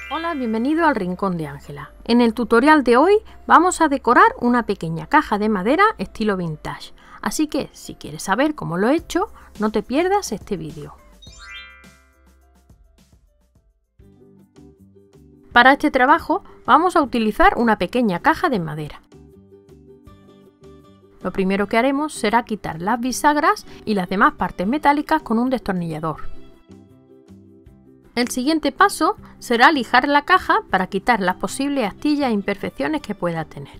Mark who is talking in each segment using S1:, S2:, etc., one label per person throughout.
S1: Hola, bienvenido al Rincón de Ángela. En el tutorial de hoy vamos a decorar una pequeña caja de madera estilo vintage. Así que si quieres saber cómo lo he hecho, no te pierdas este vídeo. Para este trabajo vamos a utilizar una pequeña caja de madera. Lo primero que haremos será quitar las bisagras y las demás partes metálicas con un destornillador. El siguiente paso será lijar la caja para quitar las posibles astillas e imperfecciones que pueda tener.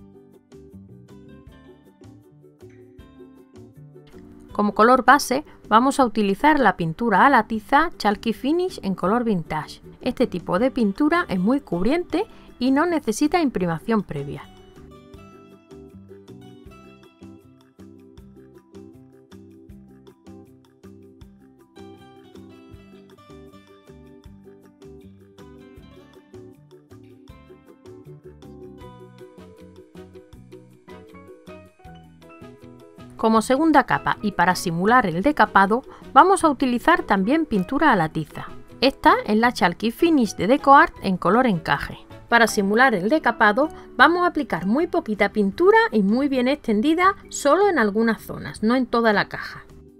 S1: Como color base vamos a utilizar la pintura a la tiza Chalky Finish en color vintage. Este tipo de pintura es muy cubriente y no necesita imprimación previa. Como segunda capa y para simular el decapado, vamos a utilizar también pintura a la tiza. Esta es la Chalky Finish de DecoArt en color encaje. Para simular el decapado, vamos a aplicar muy poquita pintura y muy bien extendida solo en algunas zonas, no en toda la caja.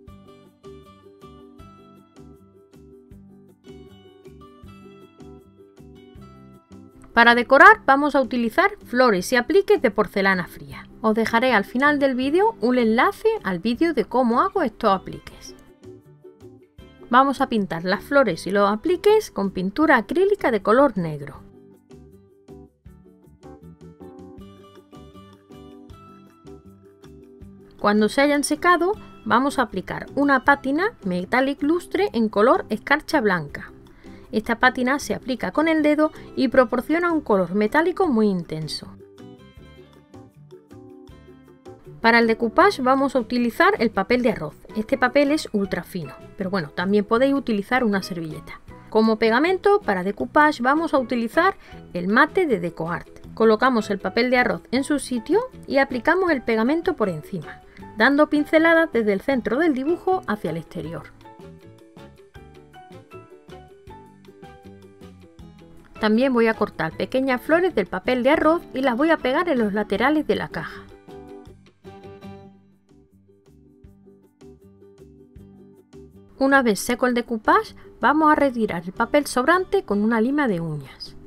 S1: Para decorar vamos a utilizar flores y apliques de porcelana fría. Os dejaré al final del vídeo un enlace al vídeo de cómo hago estos apliques. Vamos a pintar las flores y los apliques con pintura acrílica de color negro. Cuando se hayan secado, vamos a aplicar una pátina Metallic Lustre en color escarcha blanca. Esta pátina se aplica con el dedo y proporciona un color metálico muy intenso. Para el decoupage vamos a utilizar el papel de arroz. Este papel es ultra fino, pero bueno, también podéis utilizar una servilleta. Como pegamento para decoupage vamos a utilizar el mate de DecoArt. Colocamos el papel de arroz en su sitio y aplicamos el pegamento por encima, dando pinceladas desde el centro del dibujo hacia el exterior. También voy a cortar pequeñas flores del papel de arroz y las voy a pegar en los laterales de la caja. Una vez seco el decoupage, vamos a retirar el papel sobrante con una lima de uñas.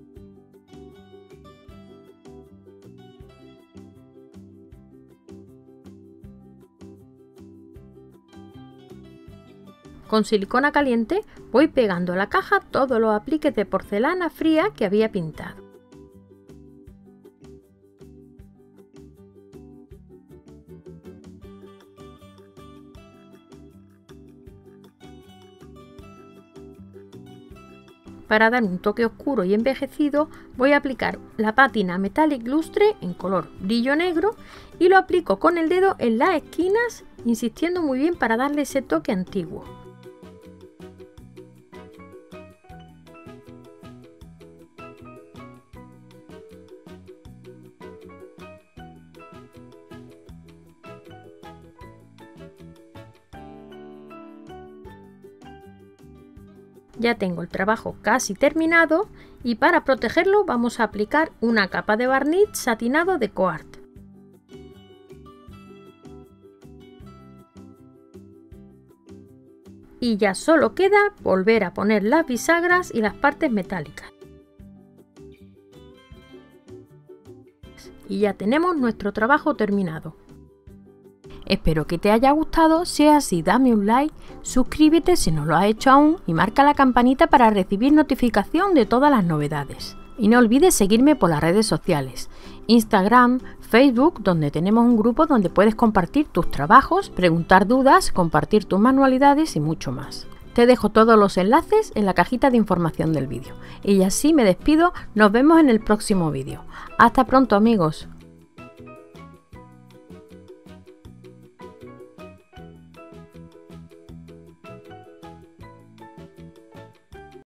S1: Con silicona caliente voy pegando a la caja todos los apliques de porcelana fría que había pintado. Para dar un toque oscuro y envejecido voy a aplicar la pátina Metallic Lustre en color brillo negro y lo aplico con el dedo en las esquinas, insistiendo muy bien para darle ese toque antiguo. Ya tengo el trabajo casi terminado y para protegerlo vamos a aplicar una capa de barniz satinado de DecoArt. Y ya solo queda volver a poner las bisagras y las partes metálicas. Y ya tenemos nuestro trabajo terminado. Espero que te haya gustado, si es así dame un like, suscríbete si no lo has hecho aún y marca la campanita para recibir notificación de todas las novedades. Y no olvides seguirme por las redes sociales, Instagram, Facebook, donde tenemos un grupo donde puedes compartir tus trabajos, preguntar dudas, compartir tus manualidades y mucho más. Te dejo todos los enlaces en la cajita de información del vídeo. Y así me despido, nos vemos en el próximo vídeo. Hasta pronto amigos.